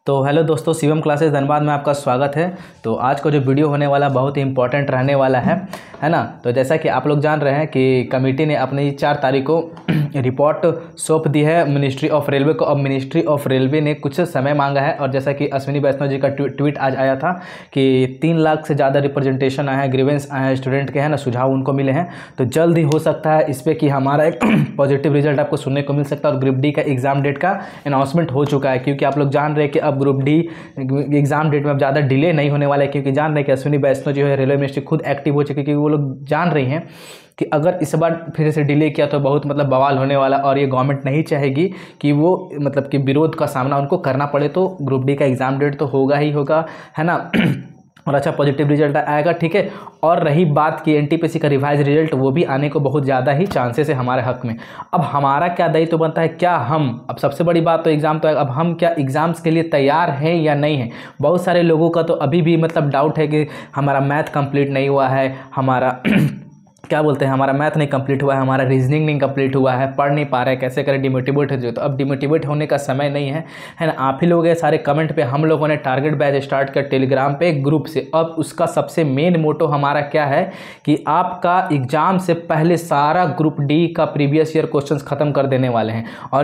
तो हेलो दोस्तों, शिवम क्लासेस धनबाद में आपका स्वागत है। तो आज का जो वीडियो होने वाला बहुत ही इंपॉर्टेंट रहने वाला है ना। तो जैसा कि आप लोग जान रहे हैं कि कमेटी ने अपनी 4 तारीख को रिपोर्ट सौंप दी है मिनिस्ट्री ऑफ रेलवे को। अब मिनिस्ट्री ऑफ रेलवे ने कुछ समय मांगा है और जैसा कि अश्विनी वैष्णव जी का ट्वीट आज आया था कि 3 लाख से ज़्यादा रिप्रेजेंटेशन आए हैं, ग्रीवेंस आए हैं स्टूडेंट के, है ना, सुझाव उनको मिले हैं। तो जल्द ही हो सकता है इस पर कि हमारा एक पॉजिटिव रिजल्ट आपको सुनने को मिल सकता है। और ग्रुप डी का एग्ज़ाम डेट का अनाउंसमेंट हो चुका है, क्योंकि आप लोग जान रहे हैं कि अब ग्रुप डी एग्ज़ाम डेट में अब ज़्यादा डिले नहीं होने वाला है, क्योंकि जान रहे हैं कि अश्विनी वैष्णव जो है रेलवे मिनिस्ट्री खुद एक्टिव हो चुकी है, क्योंकि वो लोग जान रही हैं कि अगर इस बार फिर से डिले किया तो बहुत बवाल होने वाला। और ये गवर्नमेंट नहीं चाहेगी कि वो कि विरोध का सामना उनको करना पड़े। तो ग्रुप डी का एग्ज़ाम डेट तो होगा ही होगा, है ना, और अच्छा पॉजिटिव रिजल्ट आएगा, ठीक है। और रही बात कि एनटीपीसी का रिवाइज रिजल्ट, वो भी आने को बहुत ज़्यादा ही चांसेस है हमारे हक में। अब हमारा क्या दायित्व बनता है, क्या हम, अब सबसे बड़ी बात तो एग्ज़ाम तो है, अब हम क्या एग्ज़ाम्स के लिए तैयार हैं या नहीं हैं। बहुत सारे लोगों का तो अभी भी डाउट है कि हमारा मैथ कंप्लीट नहीं हुआ है, हमारा क्या बोलते हैं, हमारा मैथ नहीं कंप्लीट हुआ है, हमारा रीजनिंग नहीं कंप्लीट हुआ है, पढ़ नहीं पा रहे हैं, कैसे करें, डिमोटिवेट हो जाए। तो अब डिमोटिवेट होने का समय नहीं है, है ना। आप ही लोग हैं सारे कमेंट पे, हम लोगों ने टारगेट बैच स्टार्ट किया टेलीग्राम पे ग्रुप से। अब उसका सबसे मेन मोटो हमारा क्या है कि आपका एग्जाम से पहले सारा ग्रुप डी का प्रीवियस ईयर क्वेश्चन खत्म कर देने वाले हैं। और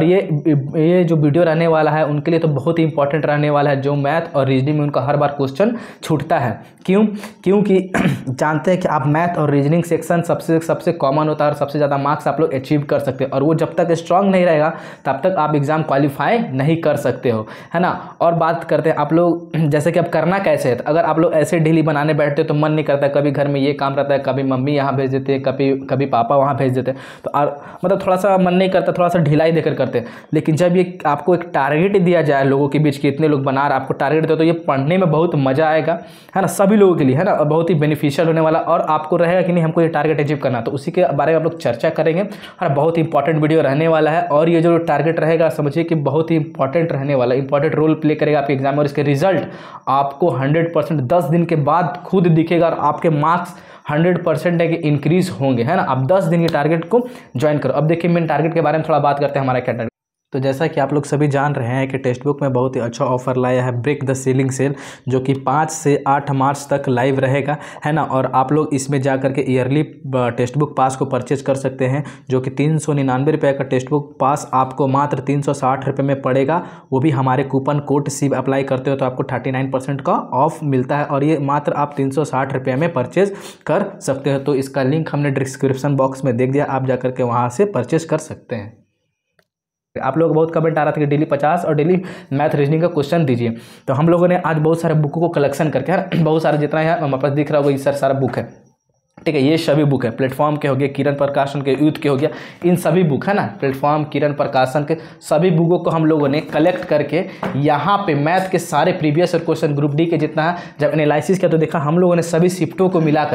ये जो वीडियो रहने वाला है उनके लिए तो बहुत ही इंपॉर्टेंट रहने वाला है, जो मैथ और रीजनिंग में उनका हर बार क्वेश्चन छूटता है। क्योंकि जानते हैं कि आप मैथ और रीजनिंग सेक्शन सबसे कॉमन होता है और सबसे ज़्यादा मार्क्स आप लोग अचीव कर सकते हैं। और वो जब तक स्ट्रांग नहीं रहेगा तब तक आप एग्ज़ाम क्वालिफाई नहीं कर सकते हो, है ना। और बात करते हैं आप लोग, जैसे कि अब करना कैसे है। तो अगर आप लोग ऐसे डेली बनाने बैठते तो मन नहीं करता, कभी घर में ये काम रहता है, कभी मम्मी यहाँ भेज देते हैं, कभी पापा वहाँ भेज देते हैं, तो थोड़ा सा मन नहीं करता, थोड़ा सा ढिलाई देकर करते हैं। लेकिन जब ये आपको एक टारगेट दिया जाए लोगों के बीच, कितने लोग बना रहे, आपको टारगेट दो, तो ये पढ़ने में बहुत मज़ा आएगा, है ना, सभी लोगों के लिए, है ना, बहुत ही बेनिफिशियल होने वाला। और आपको रहेगा कि नहीं हमको ये टारगेट अचीव करना, तो उसी के बारे में आप लोग चर्चा करेंगे। और बहुत ही इंपॉर्टेंट वीडियो रहने वाला है। और ये जो टारगेट रहेगा समझिए कि बहुत ही इंपॉर्टेंट रहने वाला, इंपॉर्टेंट रोल प्ले करेगा आपके एग्जाम में। और इसके रिजल्ट आपको 100% 10 दिन के बाद खुद दिखेगा और आपके मार्क्स 100% है कि इंक्रीज होंगे, है ना। आप 10 दिन के टारगेट को ज्वाइन करो। अब देखिए मेन टारगेट के बारे में थोड़ा बात करते हैं, हमारा क्या टारगेट। तो जैसा कि आप लोग सभी जान रहे हैं कि टेक्स्ट बुक में बहुत ही अच्छा ऑफर लाया है ब्रेक द सीलिंग सेल, जो कि 5 से 8 मार्च तक लाइव रहेगा, है ना। और आप लोग इसमें जा करके ईयरली टेक्स्ट बुक पास को परचेज कर सकते हैं, जो कि 399 रुपये का टेक्स्ट बुक पास आपको मात्र 360 रुपये में पड़ेगा। वो भी हमारे कूपन कोड सिव अप्लाई करते हो तो आपको 39% का ऑफ मिलता है। और ये मात्र आप 360 रुपये में परचेज कर सकते हो। तो इसका लिंक हमने डिस्क्रिप्शन बॉक्स में देख दिया, आप जा करके वहाँ से परचेज कर सकते हैं। आप लोग बहुत कमेंट आ रहा था कि डेली 50 और डेली मैथ रीजनिंग का क्वेश्चन दीजिए। तो हम लोगों ने आज बहुत सारे बुकों को कलेक्शन करके, है बहुत सारे, जितना है हमारे पास दिख रहा होगा, ये सारा बुक है, ठीक है। ये सभी बुक है, प्लेटफॉर्म के हो गए, किरण प्रकाशन के, यूथ के हो गया, इन सभी बुक, है ना, प्लेटफॉर्म, किरण प्रकाशन के सभी बुकों को हम लोगों ने कलेक्ट करके यहाँ पे मैथ के सारे प्रीवियस और क्वेश्चन ग्रुप डी के जितना है, जब एनालिसिस किया तो देखा हम लोगों ने सभी शिफ्टों को मिला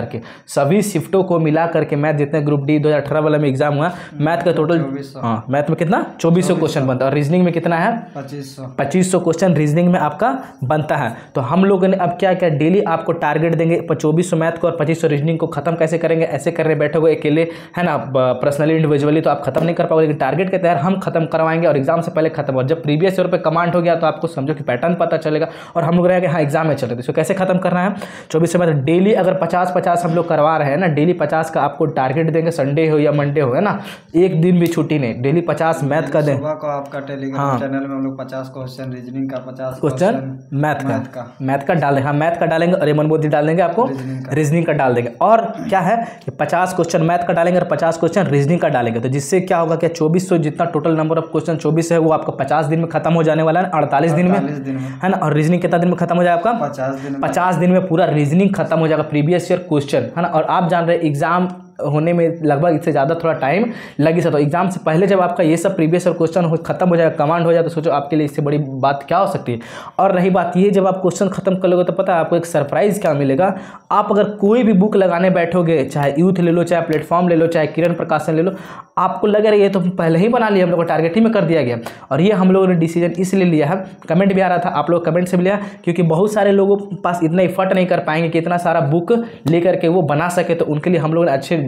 करके मैथ जितने ग्रुप डी 2018 वाला में एग्जाम हुआ, मैथ का टोटल, हाँ, मैथ में कितना 2400 क्वेश्चन बनता है। और रीजनिंग में कितना है 2500 क्वेश्चन रीजनिंग में आपका बनता है। तो हम लोगों ने अब क्या डेली आपको टारगेट देंगे 2400 मैथ को और 2500 रीजनिंग को खत्म कैसे करेंगे। ऐसे करने बैठोगे अकेले, है ना, पर्सनली इंडिविजुअली, तो आप खत्म नहीं कर पाओगे। लेकिन टारगेट के तहत हम खत्म करवाएंगे और एग्जाम से पहले खत्म। और जब प्रीवियस ईयर पे कमांड हो गया तो आपको समझो कि पैटर्न पता चलेगा और हम लोग रहेंगे हाँ एग्जाम में चल रहे थे। इसको कैसे खत्म करना है 24 में, डेली अगर 50-50 हम लोग करवा रहे हैं ना, डेली 50 का आपको टारगेट देंगे, संडे हो या मंडे हो, है ना, एक दिन भी छुट्टी नहीं, डेली 50 मैथ का दें। सुबह को आपका टेलीग्राम चैनल में हम लोग 50 क्वेश्चन रीजनिंग का, 50 क्वेश्चन मैथ का डाल देंगे, हाँ मैथ का डालेंगे और रेमन बोधी डाल देंगे, आपको रीजनिंग का डाल देंगे। और क्या है कि 50 क्वेश्चन मैथ का डालेंगे और 50 क्वेश्चन रीजनिंग का डालेंगे। तो जिससे क्या होगा कि 2400 जितना टोटल नंबर ऑफ क्वेश्चन 24 है वो आपको 50 दिन में खत्म हो जाने वाला है, 48 दिन में, है ना। और रीजनिंग कितना दिन में खत्म हो जाएगा आपका 50 दिन में पूरा रीजनिंग खत्म हो जाएगा, प्रीवियस ईयर क्वेश्चन, है ना। और आप जान रहे एग्जाम होने में लगभग इससे ज़्यादा थोड़ा टाइम लगी सकता है। एग्जाम से पहले जब आपका ये सब प्रीवियस और क्वेश्चन खत्म हो जाएगा, कमांड हो जाए, तो सोचो आपके लिए इससे बड़ी बात क्या हो सकती है। और रही बात ये, जब आप क्वेश्चन खत्म कर लोगे तो पता है आपको एक सरप्राइज़ क्या मिलेगा। आप अगर कोई भी बुक लगाने बैठोगे, चाहे यूथ ले लो, चाहे प्लेटफॉर्म ले लो, चाहे किरण प्रकाशन ले लो, आपको लगेगा ये तो पहले ही बना लिया, हम लोग को टारगेट ही में कर दिया गया। और ये हम लोगों ने डिसीजन इसलिए लिया है, कमेंट भी आ रहा था, आप लोग कमेंट से भी लिया, क्योंकि बहुत सारे लोगों के पास इतना एफर्ट नहीं कर पाएंगे कि इतना सारा बुक लेकर के वो बना सके। तो उनके लिए हम लोगों ने अच्छे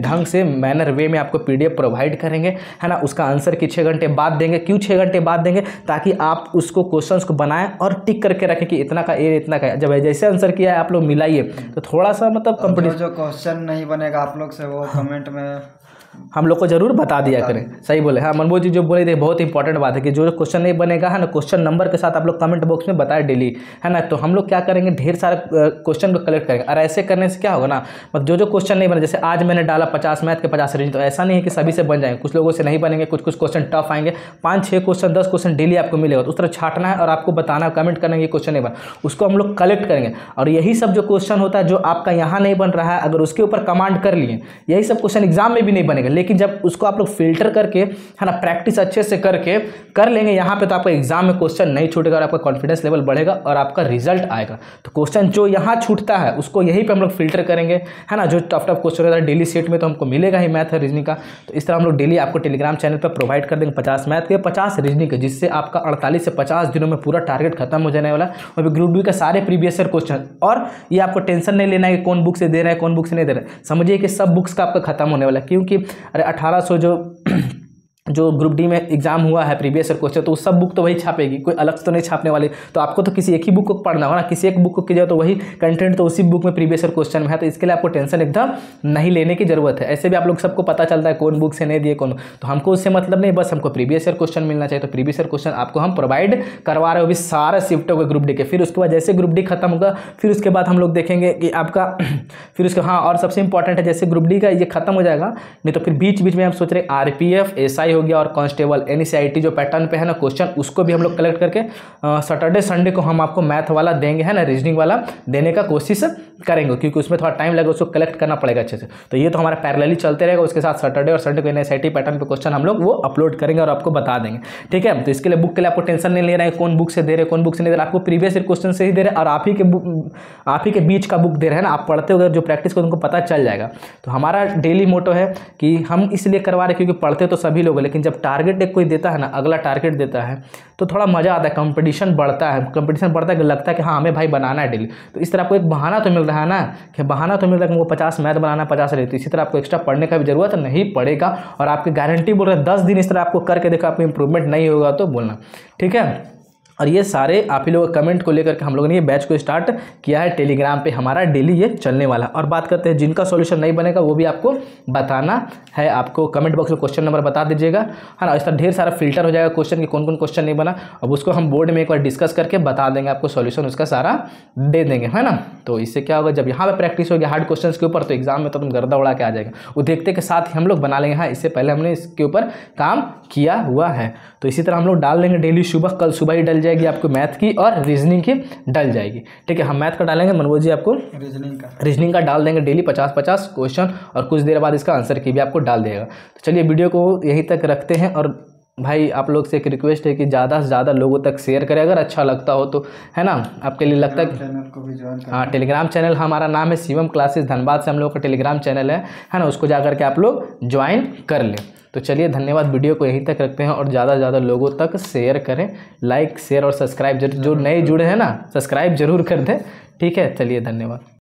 ढंग से मैनर वे में आपको PDF प्रोवाइड करेंगे, है ना। उसका आंसर की 6 घंटे बाद देंगे। क्यों 6 घंटे बाद देंगे? ताकि आप उसको क्वेश्चंस को बनाएं और टिक करके रखें कि इतना का ए इतना का। जब जैसे आंसर किया है आप लोग मिलाइए, तो थोड़ा सा मतलब कंपटीशन, जो क्वेश्चन नहीं बनेगा आप लोग से वो कमेंट में हम लोग को जरूर बता दिया करें। सही बोले। हाँ, मनमोहन जी जो बोले थे बहुत इंपॉर्टेंट बात है कि जो क्वेश्चन नहीं बनेगा, है ना, क्वेश्चन नंबर के साथ आप लोग कमेंट बॉक्स में बताएं डेली, है ना। तो हम लोग क्या करेंगे, ढेर सारे क्वेश्चन को कलेक्ट करेंगे। और ऐसे करने से क्या होगा ना, मतलब जो क्वेश्चन नहीं बने, जैसे आज मैंने डाला 50 मैथ के 50 रीजनिंग, तो ऐसा नहीं है कि सभी से बन जाएंगे, कुछ लोगों से नहीं बनेंगे, कुछ क्वेश्चन टफ आएंगे। 5-6 क्वेश्चन 10 क्वेश्चन डेली आपको मिलेगा, तो उस तरह छाटना है और आपको बताना, कमेंट करना ये क्वेश्चन नहीं बना, उसको हम लोग कलेक्ट करेंगे। और यही सब जो क्वेश्चन होता है जो आपका यहाँ नहीं बन रहा है, अगर उसके ऊपर कमांड कर लिए, यही सब क्वेश्चन एग्जाम में भी नहीं बनेगा। लेकिन जब उसको आप लोग फिल्टर करके, है ना, प्रैक्टिस अच्छे से करके कर लेंगे यहाँ पे, तो आपका एग्जाम में क्वेश्चन नहीं छूटेगा और आपका कॉन्फिडेंस लेवल बढ़ेगा और आपका रिजल्ट आएगा। तो क्वेश्चन जो यहाँ छूटता है उसको यहीं पे हम लोग फिल्टर करेंगे, है ना। जो टफ क्वेश्चन रहता है डेली सेट में तो हमको मिलेगा ही मैथ और रीजनिंग का, तो इस तरह हम लोग डेली आपको टेलीग्राम चैनल पर प्रोवाइड कर देंगे 50 मैथ के 50 रीजनिंग के, जिससे आपका 48 से 50 दिनों में पूरा टारगेट खत्म हो जाने वाला है। और ग्रुप डी का सारे प्रीवियस ईयर क्वेश्चन, और ये आपको टेंशन नहीं लेना है कि कौन बुक से दे रहा है कौन बुक से नहीं दे रहा है। समझिए कि सब बुक्स का आपका खत्म होने वाला है, क्योंकि अरे 1800 जो ग्रुप डी में एग्जाम हुआ है प्रीवियस ईयर क्वेश्चन, तो सब बुक तो वही छापेगी, कोई अलग तो नहीं छापने वाली। तो आपको तो किसी एक ही बुक को पढ़ना होगा ना, किसी एक बुक को कीजिए तो वही कंटेंट तो उसी बुक में प्रीवियस ईयर क्वेश्चन में है। तो इसके लिए आपको टेंशन एकदम नहीं लेने की जरूरत है। ऐसे भी आप लोग सबको पता चलता है कौन बुक से नहीं दिए कौन, तो हमको उससे मतलब नहीं, बस हमको प्रीवियस ईयर क्वेश्चन मिलना चाहिए। तो प्रीवियस ईयर क्वेश्चन आपको हम प्रोवाइड करवा रहे हो भी सारा शिफ्ट होगा ग्रुप डी के। फिर उसके बाद जैसे ग्रुप डी खत्म होगा, फिर उसके बाद हम लोग देखेंगे कि आपका फिर उसके, हाँ, और सबसे इंपॉर्टेंट है, जैसे ग्रुप डी का ये खत्म हो जाएगा, नहीं तो फिर बीच बीच में हम सोच रहे RPF SI हो गया और कांस्टेबल NECIT जो पैटर्न पे है ना क्वेश्चन, उसको भी हम लोग कलेक्ट करके सैटरडे संडे को हम आपको मैथ वाला देंगे, है ना, रीजनिंग वाला देने का कोशिश करेंगे, क्योंकि उसमें थोड़ा टाइम लगेगा, उसको कलेक्ट करना पड़ेगा अच्छे से। तो ये तो हमारा पैरेलली चलते रहेगा। उसके साथ सैटरडे और संडे को NECIT पैटर्न पे क्वेश्चन हम लोग वो अपलोड करेंगे और आपको बता देंगे, ठीक है। तो इसके लिए बुक के लिए आपको टेंशन नहीं लेना है कौन बुक से दे रहे कौन बुक से नहीं दे रहे, आपको प्रीवियस ईयर क्वेश्चन से ही दे रहे और आप ही के बीच का बुक दे रहे हैं ना। आप पढ़ते हो जो प्रैक्टिस को तुमको पता चल जाएगा। तो हमारा डेली मोटो है कि हम इसलिए करवा रहे क्योंकि पढ़ते तो सभी लोग, लेकिन जब टारगेट एक कोई देता है ना, अगला टारगेट देता है, तो थोड़ा मजा आता है, कंपटीशन बढ़ता है। कंपटीशन बढ़ता है कि लगता है कि हाँ हमें भाई बनाना है डेली। तो इस तरह आपको एक बहाना तो मिल रहा है ना, कि बहाना तो मिल रहा है कि वो 50 मैथ बनाना 50 रहती है। इसी तरह आपको एक्स्ट्रा पढ़ने का भी जरूरत नहीं पड़ेगा। और आपकी गारंटी बोल रहे हैं 10 दिन इस तरह आपको करके देखो, आपको इंप्रूवमेंट नहीं होगा तो बोलना, ठीक है। और ये सारे आप ही लोगों के कमेंट को लेकर के हम लोगों ने ये बैच को स्टार्ट किया है टेलीग्राम पे, हमारा डेली ये चलने वाला। और बात करते हैं जिनका सॉल्यूशन नहीं बनेगा वो भी आपको बताना है, आपको कमेंट बॉक्स में क्वेश्चन नंबर बता दीजिएगा, है ना। इस तरह ढेर सारा फिल्टर हो जाएगा क्वेश्चन कि कौन कौन क्वेश्चन नहीं बना। अब उसको हम बोर्ड में एक बार डिस्कस करके बता देंगे, आपको सॉल्यूशन उसका सारा दे देंगे, है ना। तो इससे क्या होगा, जब यहाँ पर प्रैक्टिस होगी हार्ड क्वेश्चन के ऊपर, तो एग्जाम में तो तुम गर्दा उड़ा के आ जाएगा। वो देखते के साथ ही हम लोग बना लेंगे, हाँ इससे पहले हमने इसके ऊपर काम किया हुआ है। तो इसी तरह हम लोग डाल देंगे डेली सुबह, कल सुबह ही डल जाएगी आपको मैथ की और रीजनिंग की डल जाएगी, ठीक है। हम मैथ का डालेंगे, मनोज जी आपको रीजनिंग का डाल देंगे डेली 50-50 क्वेश्चन, और कुछ देर बाद इसका आंसर की भी आपको डाल देगा। तो चलिए वीडियो को यहीं तक रखते हैं। और भाई आप लोग से एक रिक्वेस्ट है कि ज़्यादा से ज़्यादा लोगों तक शेयर करें अगर अच्छा लगता हो तो, है ना। आपके लिए लगता है चैनल को भी ज्वाइन करें। हाँ, टेलीग्राम चैनल हमारा नाम है शिवम क्लासेस धनबाद से हम लोग का टेलीग्राम चैनल है ना, उसको जा करके आप लोग ज्वाइन कर लें। तो चलिए धन्यवाद, वीडियो को यहीं तक रखते हैं और ज़्यादा से ज़्यादा लोगों तक शेयर करें, लाइक शेयर और सब्सक्राइब जो नए जुड़े हैं ना, सब्सक्राइब जरूर कर दें, ठीक है। चलिए धन्यवाद।